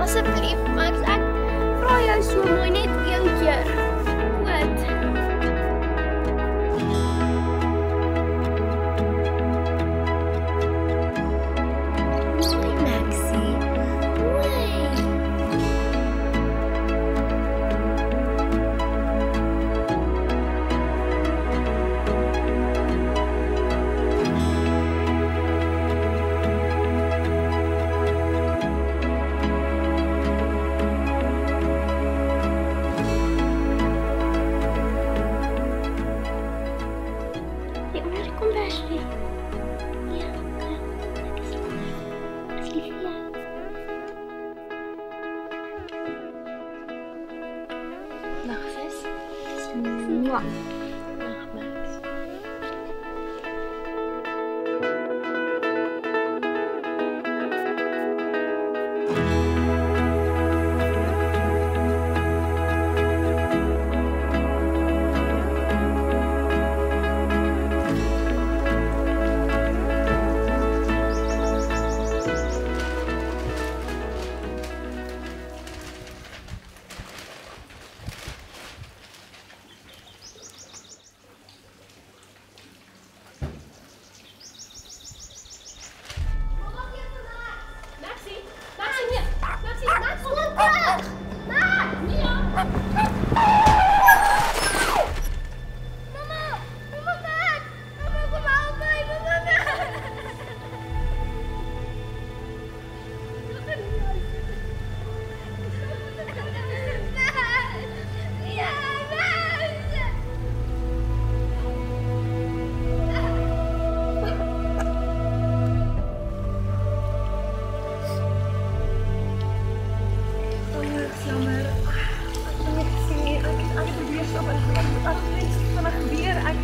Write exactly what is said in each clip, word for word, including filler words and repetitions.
asseblief, Max, ek vra jou so mooi net een keer. Wat? Mooi, Maxie. Mooi. Die onder die kombers lê. Ja, kan. Ek is lief. Ek is lief vir jou. Nag sis. Mwah. Nag Max. Maxie, Maxie, nee. Maxie, Max, kom terug. Max, Mia. Mama, mama Max. Mama, kom help my, mama Max. Ja, Max. Jammer. Ek kan nie sien nie. Ek het al probeer stop en ek het al iets vinnig gebeur. Ek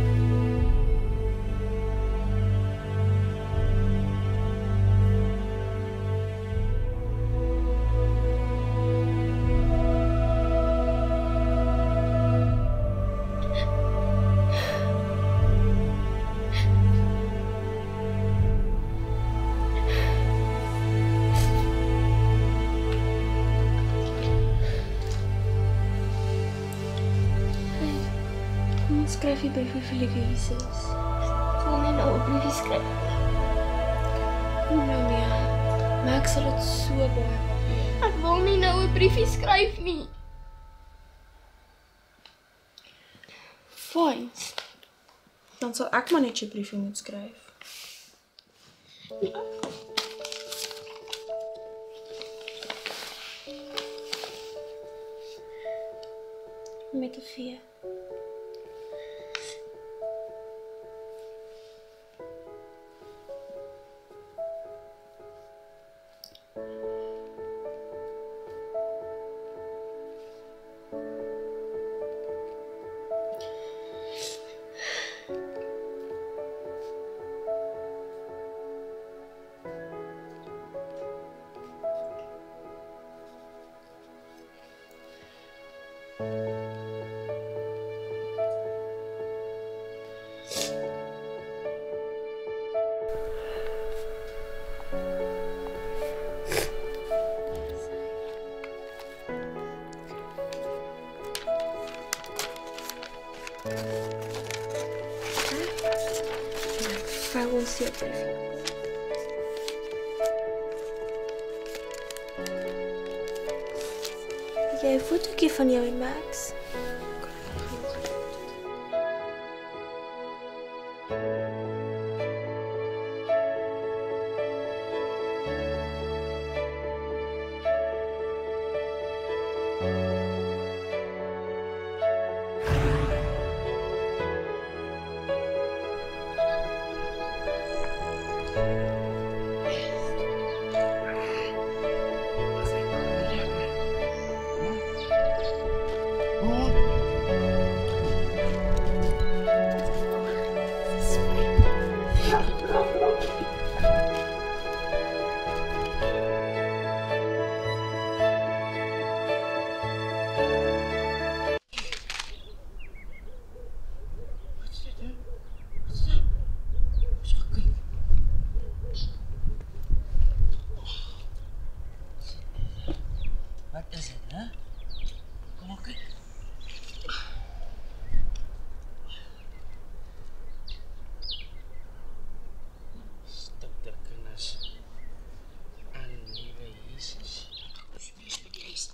Kom ons skryf die briefie vir liewe Jesus. Ek wil nie nou 'n briefie skryf. Kom nou Mia. Max sal dit so baie waardeer. Ek wil nie nou 'n briefie skryf nie. Fyn. Dan sal ek maar net 'n briefie moet skryf. Met 'n V. Vrou ons seker. Jy 'n fotootjie van jou en Max. Wat is dit, hè? Kom maar kyk. Stoute kinders. Aan liewe Jesus. Ons moet by die huis.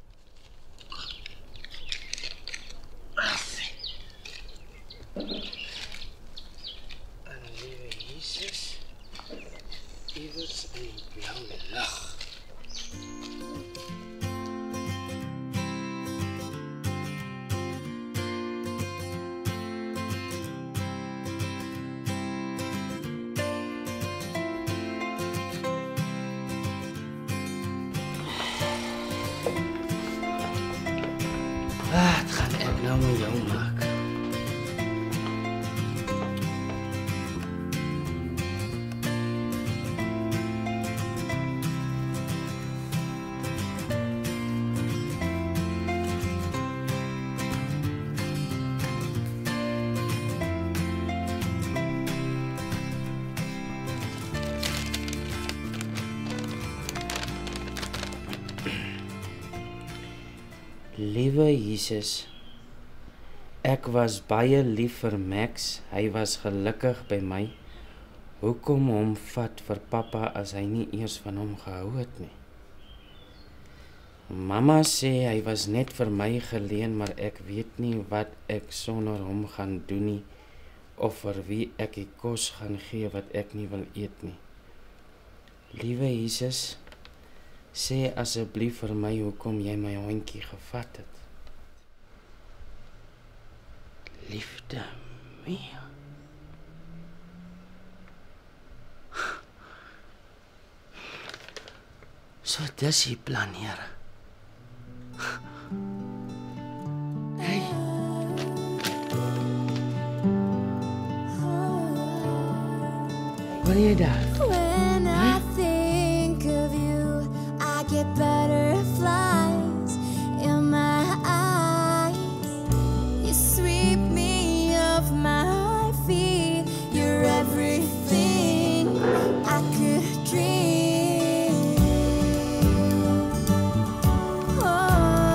Aan liewe Jesus. Iewers in die blauwe lug. Wat gaan ek nou met jou maak? Liewe Jesus, ek was baie lief vir Max, hy was gelukkig by my. Hoekom hom vat vir pappa as hy nie eers van hom gehou het nie? Mama sê hy was net vir my geleen, maar ek weet nie wat ek sonder hom gaan doen nie, of vir wie ek die kos gaan gee wat ek nie wil eet nie. Liewe Jesus, sê asseblief vir my hoekom jy my hondjie gevat het. Liefde Mia. So dis die plan, Here. Hey. Wat is dat? When I think of you, I get butterflies in my eyes. You sweep me off my feet. You're everything I could dream. Oh,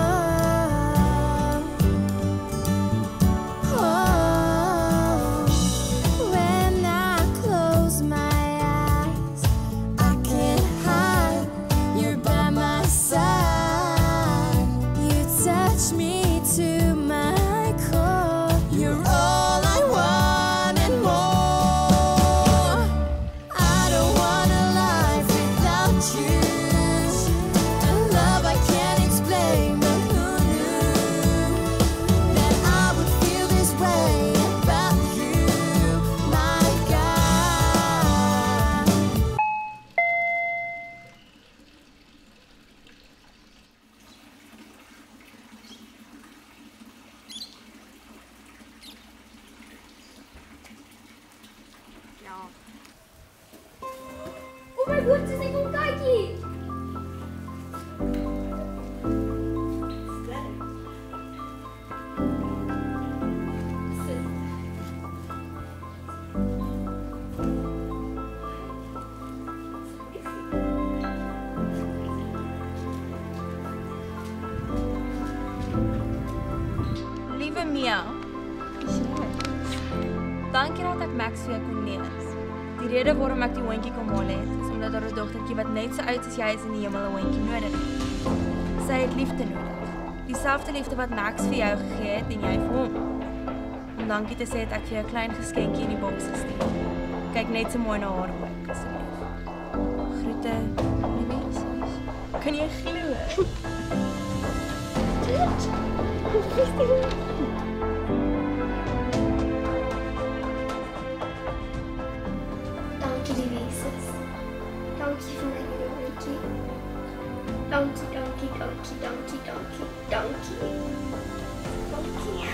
oh. When I close my eyes, I can't hide. You're by my side. You touch me to my core. You're all I want and more. I don't want a life without you. A love I can't explain, but who knew that I would feel this way about you, my God. Oh my god, dis net 'n katjie. Liewe Mia, dankie dat ek Max vir jou kon lees. Die rede waarom ek die hondjie kom haal het, is omdat haar dogtertjie wat net so oud as jy is in die hemel 'n hondjie nodig het. Sy het liefde nodig. Dieselfde liefde wat Max vir jou gegee het en jy vir hom. Om dankie te sê het ek vir jou 'n klein geskenkie in die boks gestuur. Kyk net so mooi na haar ook, asseblief. Groete, liewe Jesus. Kan jy glo? Dankie liewe Jesus. Dankie vir my hondjie. Dankie, dankie, dankie, dankie, dankie, dankie. Dankie.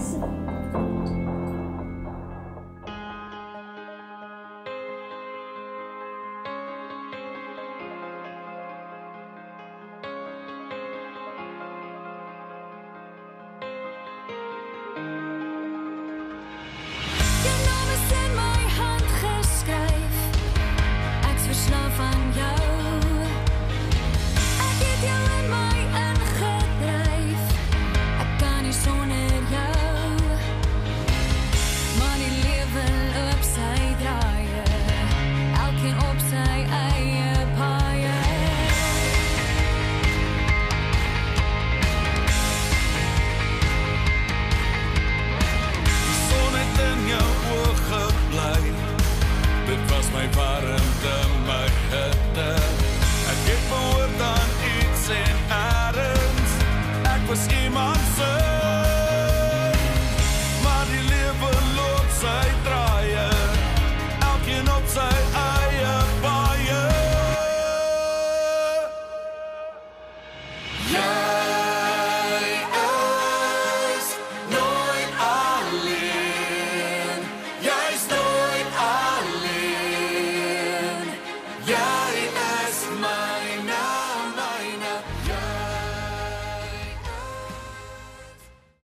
Was